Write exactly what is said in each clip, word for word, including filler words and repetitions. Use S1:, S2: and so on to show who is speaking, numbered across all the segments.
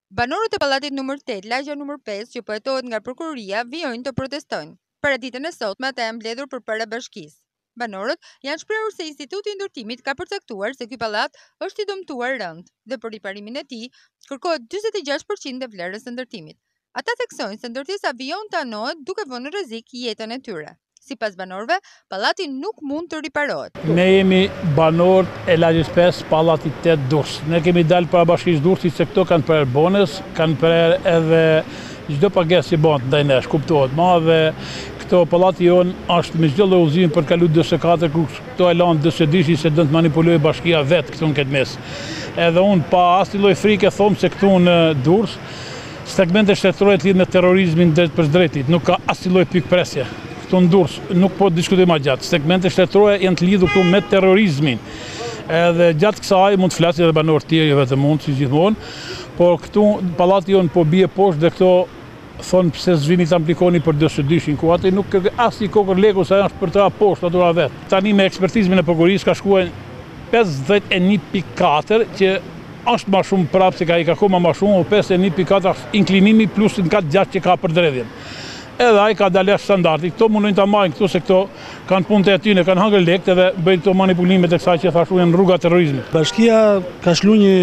S1: Banorët e pallatit numër tetë, lagja numër pesë, që po hetohet nga prokuroria, vijojnë të protestojnë. Para ditën e sotme ata janë mbledhur përpara bashkisë. Banorët janë shprehur se Instituti i Ndërtimit ka përcaktuar se ky pallat është i dëmtuar rënd dhe për riparimin e tij kërkohet njëzet e gjashtë përqind e vlerës së ndërtimit. Ata theksojnë se ndërtesa vijon të anohet duke vënë në rrezik jetën e tyre. Sipas banorëve, pallati nuk mund të riparohet.
S2: Ne jemi banorët e lagjës pesë, pallati tetë Durrës. Ne kemi dalë para bashkisë Durrësit se këto kanë prerë bonus, kanë prerë edhe çdo pagesë që bën ndaj nesh, kuptohet. Ma dhe këto pallati jon është me çdo lloj udhëzimi për të kaluar D S katër, ku këto e lanë D S dy se do të manipulojë bashkia vetë këtu në këtë mes. Edhe unë pa asnjë lloj frike them se këtu në Durrës segmente shtetërore të lidhur me terrorizmin drejt për drejtit, nuk ka asnjë lloj pikpresje. Këtu në Durrës nuk po diskutojmë më gjatë. Segmente shtetërore janë të lidhur këtu me terrorizmin. Edhe gjatë kësaj mund të flasë edhe banorë të tjerë, jo vetëm unë, si gjithmonë, por këtu pallati jon po bie poshtë dhe këto thonë pse zvini të aplikoni për D S dy-shin, ku atë nuk ka asnjë kokër leku sa është për të poshtë atura vet. Tani me ekspertizmin e prokurorisë ka shkuar pesëdhjetë e një pikë katër që është më shumë prapë se ka i ka koma më shumë, o pesëdhjetë e një pikë katër është inklinimi plus në katë gjatë që ka për dredhjen. Edhe ai ka dalë standardi. Këto mundojnë ta marrin këtu se këto kanë punët e tyre, kanë hangër lekë dhe bëjnë këto manipulimet e kësaj që thashu janë rruga terrorizmit.
S3: Bashkia ka shkruar një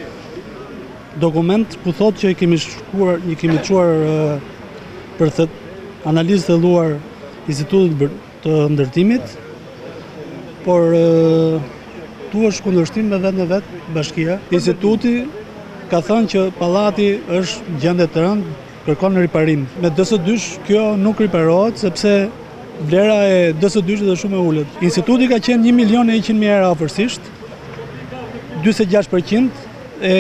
S3: dokument ku thotë që i kemi shkuar, i kemi çuar për të analizë të thelluar Institutit të Ndërtimit, por tu është kundërshtim me vetë në vetë bashkia. Instituti ka thënë që pallati është në gjendje të rëndë, kërkon në riparim. Me D S dy-sh kjo nuk riparohet sepse vlera e D S dy-sh është shumë e ulët. Instituti ka qenë një milion e njëqind mijë euro afërsisht, njëzet e gjashtë përqind e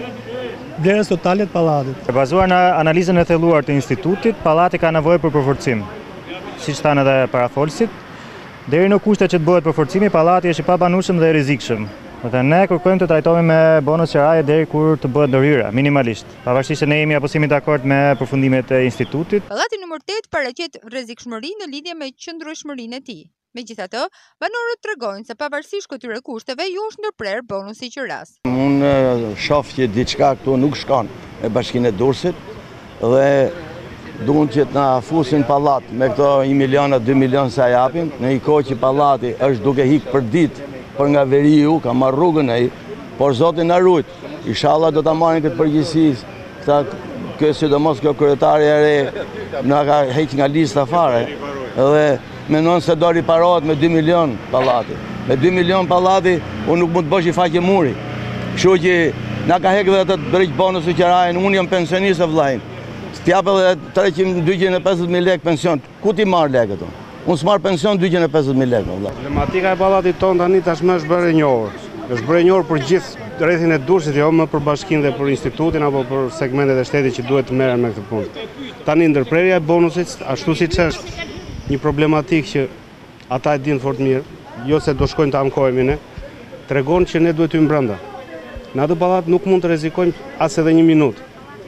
S3: vlerës totale të pallatit.
S4: Bazuar në analizën e thelluar të institutit, pallati ka nevojë për përforcim. Siç thanë edhe parafolësit, deri në kushtet që të bëhet përforcimi, pallati është i pabanueshëm dhe i rrezikshëm. Dhe ne kërkojmë të trajtohemi me bonus qeraje deri kur të bëhet ndërhyra, minimalisht. Pavarësisht se ne jemi apo jemi dakord me përfundimet e institutit.
S1: Pallati numër tetë paraqet rrezikshmëri në lidhje me qëndrueshmërinë e tij. Megjithatë, banorët tregojnë se pavarësisht këtyre kushteve ju është ndërprer bonusi qeras.
S5: Unë shoh që diçka këtu nuk shkon me Bashkinë e Durrësit dhe duan që të na fusin pallat me këto një milion dy milion sa japim, në një kohë që pallati është duke hik për ditë për nga veriu, ka marrë rrugën e i, por Zotin na rujt. Inshallah do ta marrin këtë përgjegjësi, këta kjo sidomos kjo kryetare e re na ka heq nga lista fare. Edhe mendon se do riparohet me dy milion pallati. Me dy milion pallati unë nuk mund të bësh i faqe muri. Kështu që na ka heq edhe atë drejt bonusit qerajën, unë jam pensionist e vllajin. T'jap edhe treqind dyqind e pesëdhjetë mijë lekë pension. Ku ti marr lekë ato? Unë s'marr pension dyqind e pesëdhjetë mijë lekë.
S6: Problematika e pallatit ton tani tashmë është bërë e njohur. Është bërë e njohur për gjithë rrethin e Durrësit, jo më për bashkinë dhe për institutin apo për segmentet e shtetit që duhet të merren me këtë punë. Tani ndërprerja e bonusit, ashtu siç është një problematikë që ata e dinë fort mirë, jo se do shkojnë të ankohemi ne, tregon që ne duhet të hyjmë brenda. Në atë pallat nuk mund të rrezikojmë as edhe një minutë.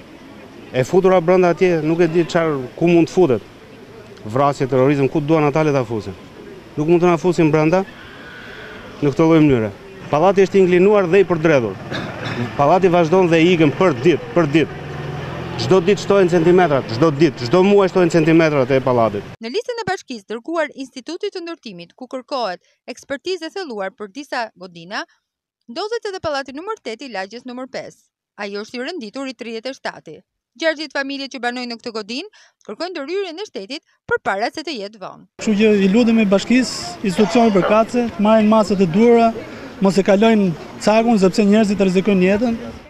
S6: E futura brenda atje nuk e di çfarë ku mund të futet. Vrasje, terrorizëm, ku duan ata le ta fusin. Nuk mund të na fusin brenda në këtë lloj mënyre. Pallati është inklinuar dhe i përdredhur. Pallati vazhdon dhe ikën për ditë, për ditë. Çdo ditë shtohen centimetrat, çdo ditë, çdo muaj shtohen centimetrat e pallatit.
S1: Në listën e bashkisë dërguar Institutit të Ndërtimit, ku kërkohet ekspertizë e thelluar për disa godina, ndodhet edhe pallati numër tetë i lagjes numër pesë. Ai është i renditur i tridhjetë e shtatë. Gjargjit familje që banojnë në këtë godinë kërkojnë ndërhyrjen e shtetit përpara se të jetë vonë.
S3: Kështu që i lutemi bashkisë, institucionet përkatëse, të marrin masat e duhura, mos e kalojnë cakun sepse njerëzit rrezikojnë jetën.